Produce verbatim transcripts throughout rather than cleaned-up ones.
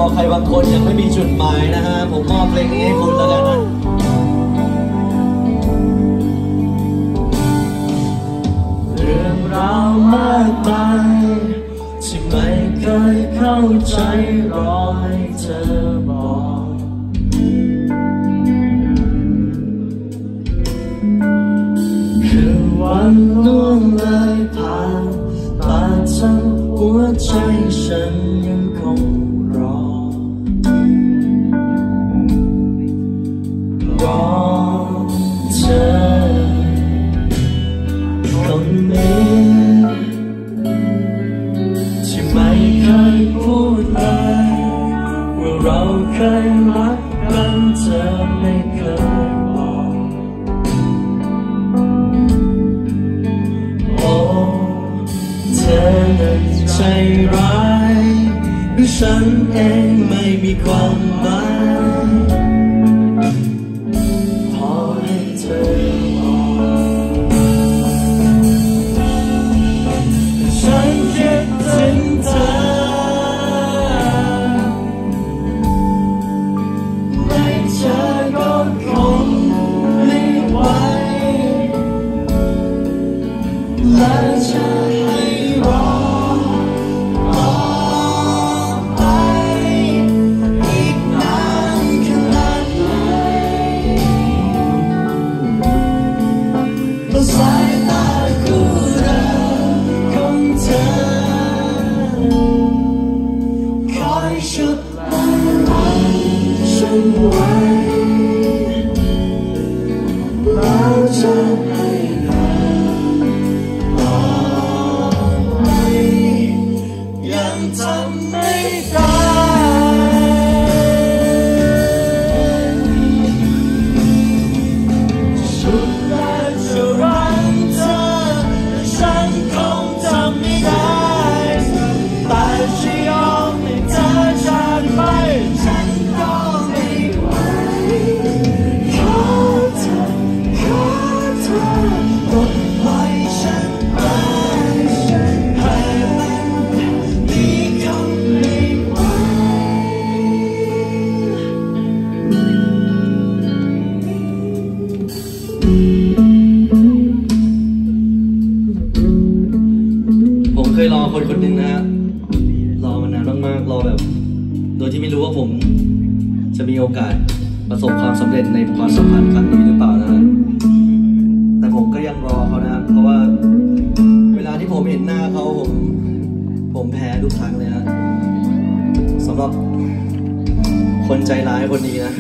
ใครบางคนยังไม่มีจุดหมายนะฮะผมมอบเพลงนี้ให้คุณแล้วกันนะเรื่องราวมากมายที่ไม่เคยเข้าใจรอให้เธอบอกคือวันล่วงเลยผ่านมาทั้งหัวใจฉันยังคงรอรอเธอคนนี้ที่ไม่เคยพูดเลยว่าเราเคยรักกันเธอไม่เคยบอกโอ้เธอนั้นใจร้ายหรือฉันเองไม่มีความหมายพอให้เธอบอกฉันคิดถึงเธอไม่เจอก็คงไม่ไหวและจะให้รอสายตาคู่รักของเธอคอยชุดและรักฉันไว้แล้วจะให้เธอต่อไปยังทำไม่ได้สุดแล้วจะรักฉันคงทำไม่ได้แต่จะยอมให้เธอจากไปฉันก็ไม่ไหวขอเธอขอเธอปลดปล่อยฉันไปให้มันมีคำไม่ไหวผมเคยรอคนคนหนึ่งนะฮะรอมานานมากๆรอแบบโดยที่ไม่รู้ว่าผมจะมีโอกาสประสบความสำเร็จในความสัมพันธ์ครั้งนี้หรือเปล่านะฮะแต่ผมก็ยังรอเขานะเพราะว่าเวลาที่ผมเห็นหน้าเขาผมผมแพ้ทุกครั้งเลยฮะสำหรับคนใจร้ายคนนี้นะ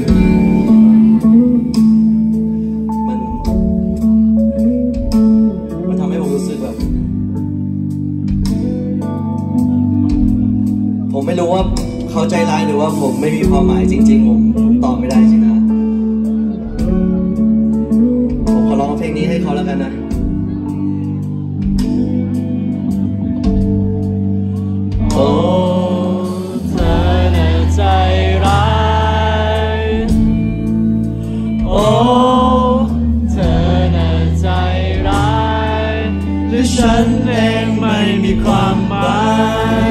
มันมันทำให้ผมรู้สึกแบบผมไม่รู้ว่าเขาใจร้ายหรือว่าผมไม่มีความหมายจริงๆผมตอบไม่ได้จริงนะผมขอร้องเพลงนี้ให้เขาแล้วกันนะโอ้เธอน่ะใจร้ายโอ้เธอน่ะใจร้ายหรือฉันเองไม่มีความหมาย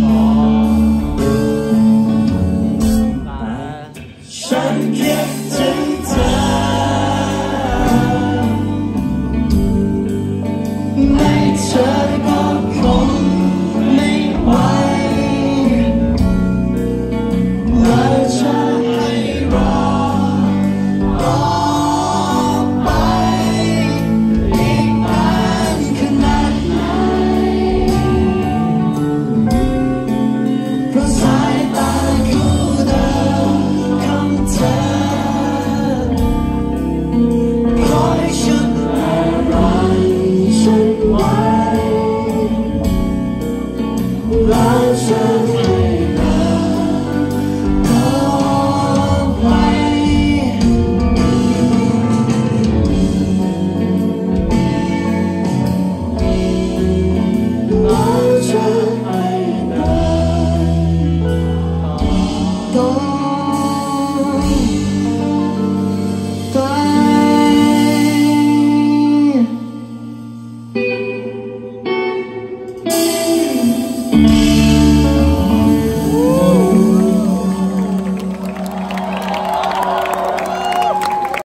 ฉันคิดถึ